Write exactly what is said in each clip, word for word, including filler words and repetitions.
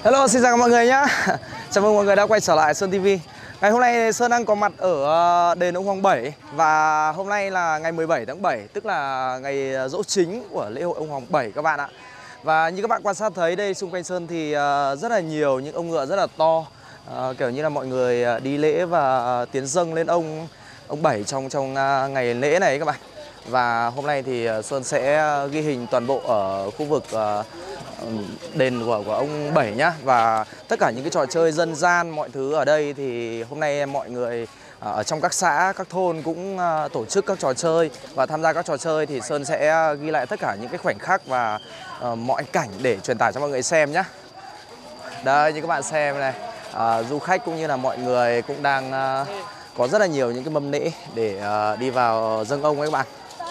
Hello, xin chào mọi người nhé. Chào mừng mọi người đã quay trở lại Sơn ti vi. Ngày hôm nay Sơn đang có mặt ở đền ông Hoàng Bảy. Và hôm nay là ngày mười bảy tháng bảy, tức là ngày giỗ chính của lễ hội ông Hoàng Bảy các bạn ạ. Và như các bạn quan sát thấy đây xung quanh Sơn thì rất là nhiều những ông ngựa rất là to, à, kiểu như là mọi người đi lễ và tiến dâng lên ông ông Bảy trong trong ngày lễ này các bạn. Và hôm nay thì Sơn sẽ ghi hình toàn bộ ở khu vực uh, đền của, của ông Bảy nhá. Và tất cả những cái trò chơi dân gian mọi thứ ở đây thì hôm nay mọi người ở trong các xã, các thôn cũng uh, tổ chức các trò chơi. Và tham gia các trò chơi thì Sơn sẽ ghi lại tất cả những cái khoảnh khắc và uh, mọi cảnh để truyền tải cho mọi người xem nhá. Đây như các bạn xem này, uh, du khách cũng như là mọi người cũng đang uh, có rất là nhiều những cái mâm lễ để uh, đi vào dâng ông ấy các bạn.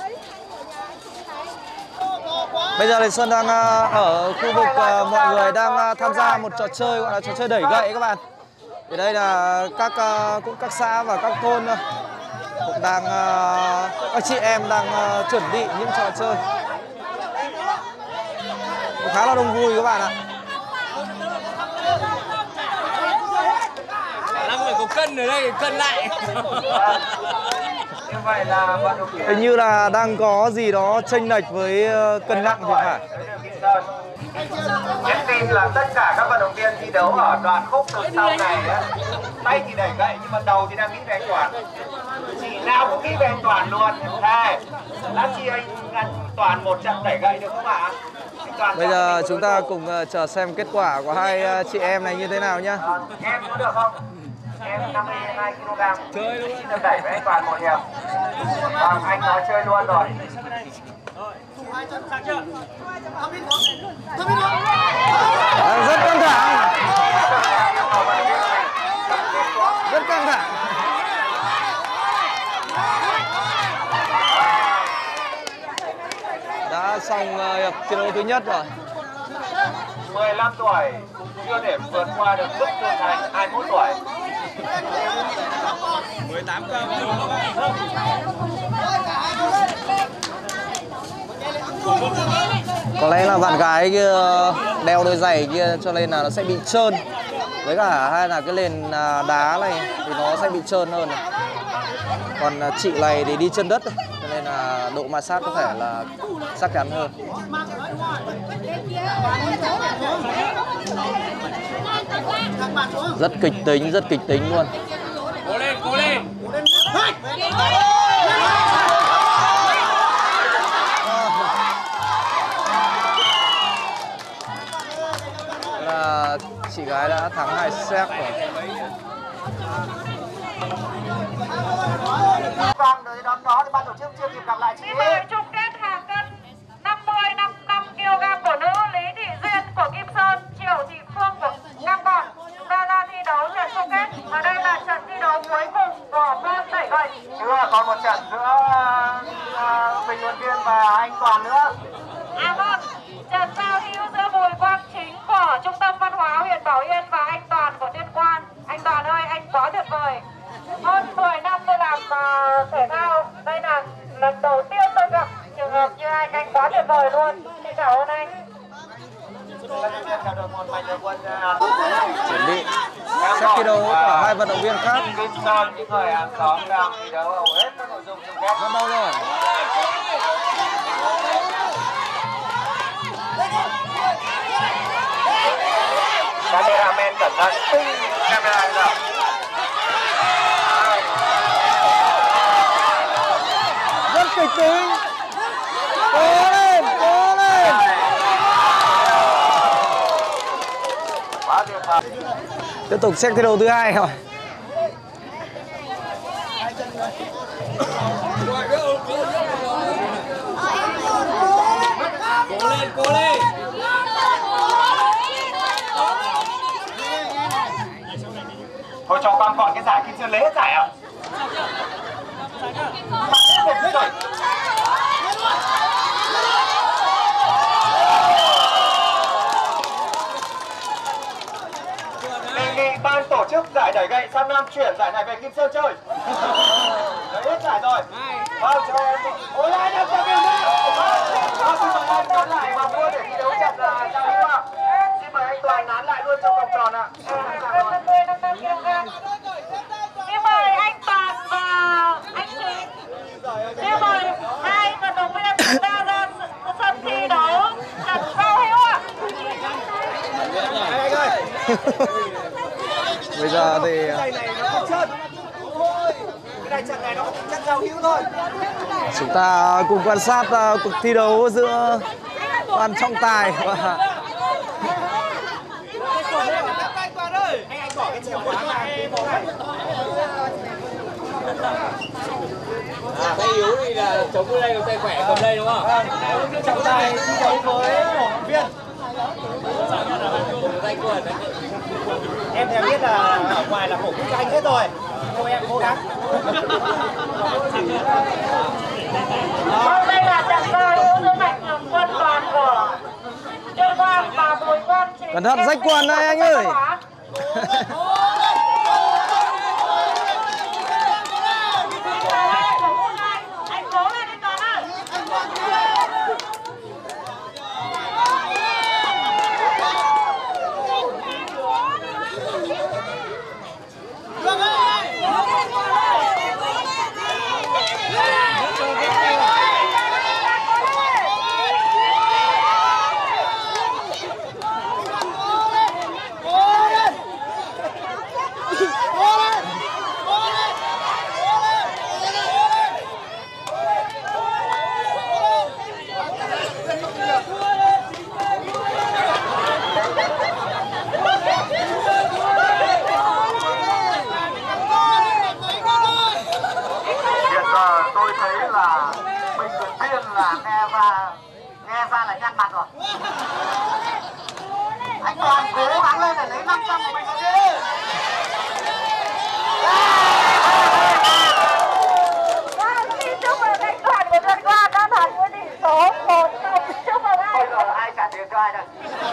Bây giờ thì Sơn đang ở khu vực mọi người đang tham gia một trò chơi gọi là trò chơi đẩy gậy các bạn. Ở đây là các cũng các xã và các thôn cũng đang các chị em đang chuẩn bị những trò chơi. Cũng khá là đông vui các bạn ạ. năm người có cân ở đây cân lại. Như vậy là vận động viên hình như là đang có gì đó chênh lệch với cân nặng thì phải. Nhắn tin là tất cả các vận động viên thi đấu ở đoạn khúc từ sau này ấy, tay thì đẩy gậy nhưng mà đầu thì đang nghĩ về an toàn. Chị nào cũng nghĩ về an toàn luôn. Đây, lát chi anh ăn toàn một trận đẩy gậy được không ạ? Bây giờ chúng ta cùng chờ xem kết quả của hai chị em này như thế nào nhá. Em có được không? Em năm mươi hai ki lô gam. Chơi luôn. Xin đẩy với anh Toàn một hiệp. Vâng, anh nói chơi luôn rồi. À, rất căng thẳng. Rất căng thẳng. Đã xong hiệp thi đấu thứ nhất rồi. mười lăm tuổi chưa thể vượt qua được mức trưởng thành hai mươi mốt tuổi. mười tám cân. Có lẽ là bạn gái kia đeo đôi giày kia cho nên là nó sẽ bị trơn. Với cả hai là cái nền đá này thì nó sẽ bị trơn hơn này. Còn chị này thì đi chân đất này, cho nên là độ ma sát có thể là chắc chắn hơn. Rất kịch tính, rất kịch tính luôn. Cố lên, cố lên. Là chị gái đã thắng hai set rồi. Vâng, tới đón đó thì ban tổ chức chưa kịp gặp lại chị. Đi mời chung kết hạng cân năm mươi năm mươi lăm ki lô gam của nữ Lý Thị Duyên của Kim Sơn, Triệu Thị Phương của Nam Bọn. Chúng ta ra thi đấu trận chung kết và đây là trận thi đấu cuối cùng của môn đẩy gậy. Chưa, còn một trận giữa uh, bình luận viên và anh Toàn nữa. À vâng, trận giao hữu giữa Bùi Quang Chính của Trung tâm Văn hóa huyện Bảo Yên và anh Toàn của Tuyên Quang. Anh Toàn ơi, anh quá tuyệt vời. Hơn mười năm tôi làm uh, thể thao, đây là lần đầu tiên tôi gặp trường hợp như anh, anh quá tuyệt vời luôn. Xin cảm ơn anh. Chuẩn bị set thi đấu của hai vận động viên khác. Những người hàng xóm đang thi đấu hầu hết các nội dung chung kết. Rất đâu rồi. Cameraman cẩn thận, tung camera ra. Rất kịch tính. Cố lên, cố lên. Quá tuyệt vời. Tiếp tục set thi đấu thứ hai rồi. Cố lên, cố lên. Thôi cho con còn cái giải Kim Sơn lấy hết giải ạ. Đề nghị ban tổ chức giải đẩy gậy sang Nam chuyển giải này về Kim Sơn chơi. Lấy hết giải rồi. Vâng, cho em. Ôi ai đang cho mình nữa. Vâng, xin mời anh nán lại và mua để thi đấu trận là giao hữu ạ. Xin mời anh Toàn nán lại luôn cho Bây giờ thì Này này nó không trơn. Cái này trận này nó chắc giao hữu thôi. chúng ta cùng quan sát uh, cuộc thi đấu giữa ban trọng tài và Anh anh bỏ cái chìa khóa này. À, tay yếu thì là chống cái đây, còn tay khỏe cầm đây đúng không? Trọng tài thi đấu với cổ động viên. Tay quần đấy. Em em biết là ở ngoài là cổ vũ cho anh hết rồi. Không em cố gắng. Hôm nay là trận giao hữu giữa Mạnh Thường Quân đoàn của Trương Quang và Bùi Quang Chính. cẩn thận rách quần đây anh ơi. Anh cố lên đi Toàn ơi. Hiện giờ tôi thấy là Bình Thuận Thiên là nghe ra nghe ra là nhăn mặt rồi. Anh Toàn cố gắng lên để lấy năm trăm của Bình Thuận Thiên. Xin chúc mừng anh Toàn của Trương Quang đã đạt với tỷ số một không. Chúc mừng anh. Bây giờ ai trả tiền cho ai đây?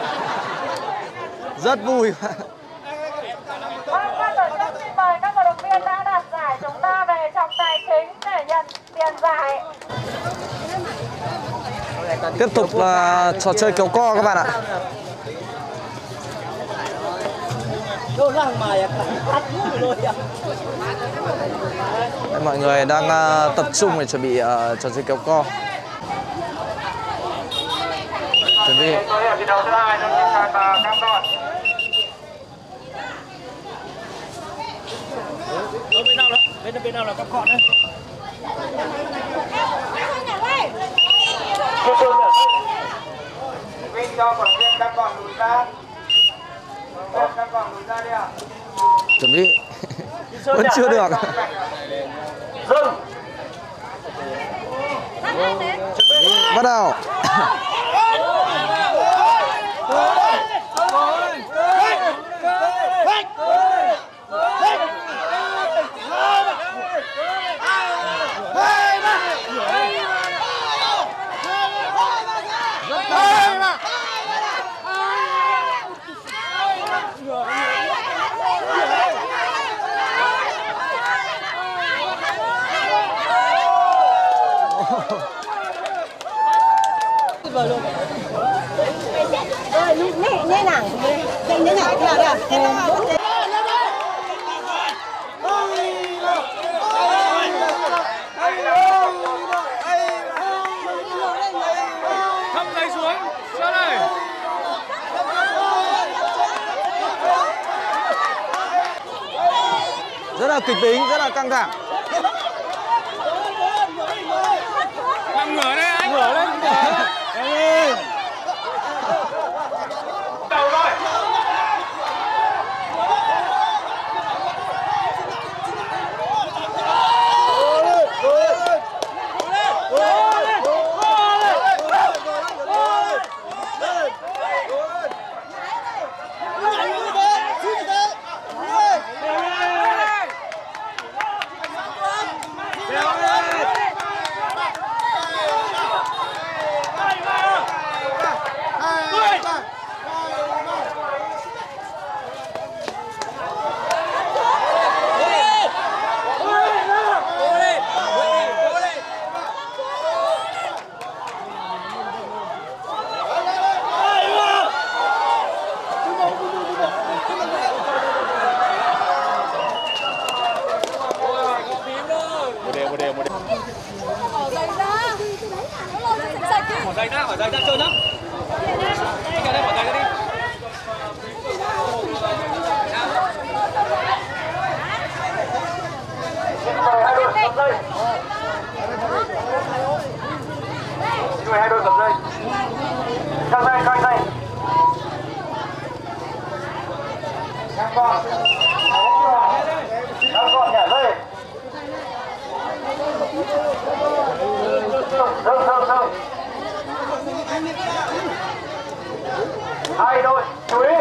rất vui. Vâng, ban tổ chức xin mời các cổ động viên đã đạt giải chúng ta về trọng tài chính để nhận tiền giải. Tiếp tục là trò chơi kéo co các bạn ạ. Đây, mọi người đang uh, tập trung để chuẩn bị uh, trò chơi kéo co. Chuẩn bị. Tôi ở cái đầu thứ hai nó là cam rồi. Bên nào đó, bên bên nào là cắp gọn đấy. Bên cho còn viên cam gọn lùi ra. Cam gọn lùi ra đi ạ. Chuẩn bị. Vẫn chưa được. Dừng. Bắt đầu. Nhé nàng, đây nhé nàng là là Thấp tay xuống, sao đây? Rất là kịch tính, rất là căng thẳng. Nằm ngửa đây anh. Ngửa lên. Đầu rồi. Bỏ giày ra, bỏ giày ra chơi lắm. Đây cả đây, bỏ giày ra đi. dây. Đuổi hai đôi cầm dây. Căng dây, căng dây. Căng con. Căng con nhả dây. Dừng, dừng, dừng. Hai đôi, chú ý.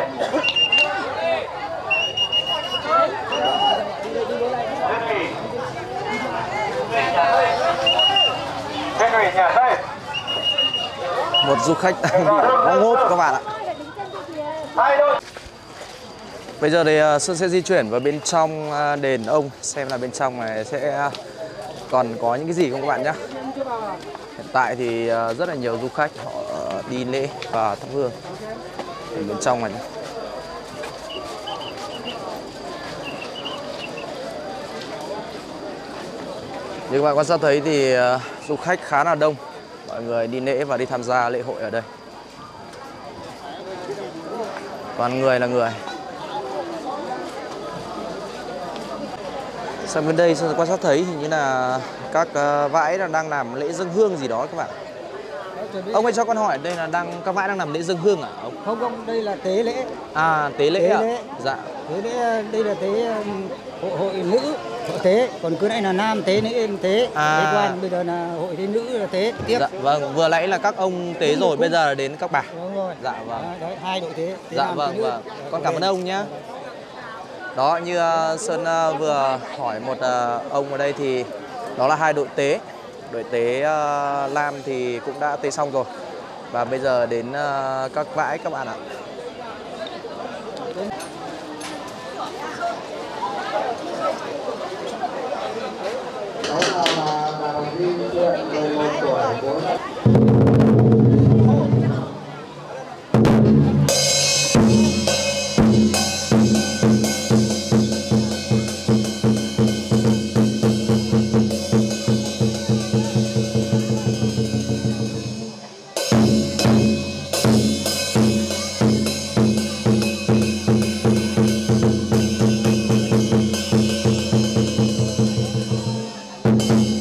Một du khách bị ngó ngốp các bạn ạ. Bây giờ thì Sơn sẽ di chuyển vào bên trong đền ông, xem là bên trong này sẽ còn có những cái gì không các bạn nhé. Hiện tại thì rất là nhiều du khách họ đi lễ và thắp hương ở bên trong này. Như các bạn quan sát thấy thì du khách khá là đông, mọi người đi lễ và đi tham gia lễ hội ở đây. Toàn người là người. Sang bên đây quan sát thấy hình như là các vãi đang làm lễ dâng hương gì đó các bạn. Ông ơi cho con hỏi đây là đang các vãi đang làm lễ dâng hương à ông? Không không, đây là tế lễ. À tế lễ tế ạ. Lễ. Dạ. Tế lễ đây là tế hội, hội nữ hội tế, còn cứ nãy là nam tế nữ tế. À. Tế quan bây giờ là hội tế nữ là tế tiếp. Dạ vâng, vừa nãy là các ông tế rồi, bây giờ là đến các bà. Đúng rồi. Dạ vâng. À, đấy, hai đội tế. tế Dạ nam, vâng tế nữ. vâng. Con cảm ơn ông nhé. Đó, như uh, Sơn uh, vừa hỏi một uh, ông ở đây thì đó là hai đội tế. Đội tế uh, Lam thì cũng đã tế xong rồi. Và bây giờ đến uh, các vãi các bạn ạ. Đó là bà đồng viên mười một tuổi của Thank you.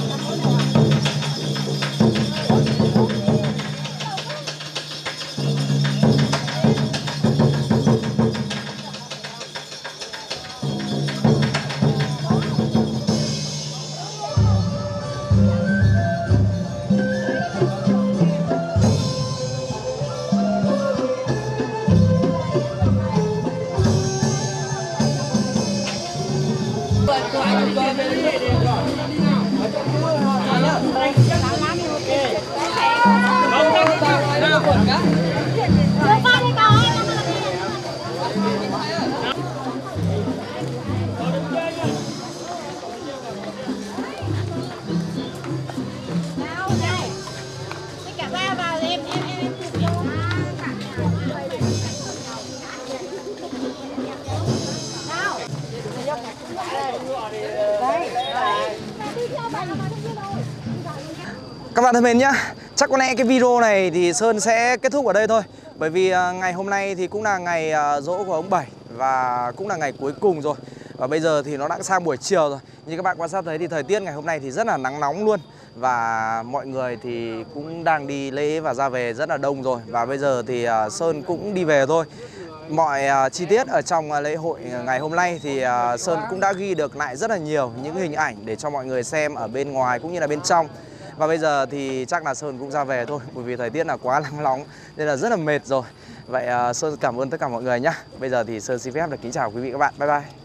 Các bạn thân mến nhá, chắc có lẽ cái video này thì Sơn sẽ kết thúc ở đây thôi. Bởi vì ngày hôm nay thì cũng là ngày giỗ của ông Bảy và cũng là ngày cuối cùng rồi. Và bây giờ thì nó đã sang buổi chiều rồi. Như các bạn quan sát thấy thì thời tiết ngày hôm nay thì rất là nắng nóng luôn. Và mọi người thì cũng đang đi lễ và ra về rất là đông rồi. Và bây giờ thì Sơn cũng đi về thôi. Mọi uh, chi tiết ở trong uh, lễ hội ngày hôm nay thì uh, Sơn cũng đã ghi được lại rất là nhiều những hình ảnh để cho mọi người xem ở bên ngoài cũng như là bên trong. Và bây giờ thì chắc là Sơn cũng ra về thôi, bởi vì thời tiết là quá nắng nóng nên là rất là mệt rồi. Vậy uh, Sơn cảm ơn tất cả mọi người nhé. Bây giờ thì Sơn xin phép được kính chào quý vị các bạn. Bye bye.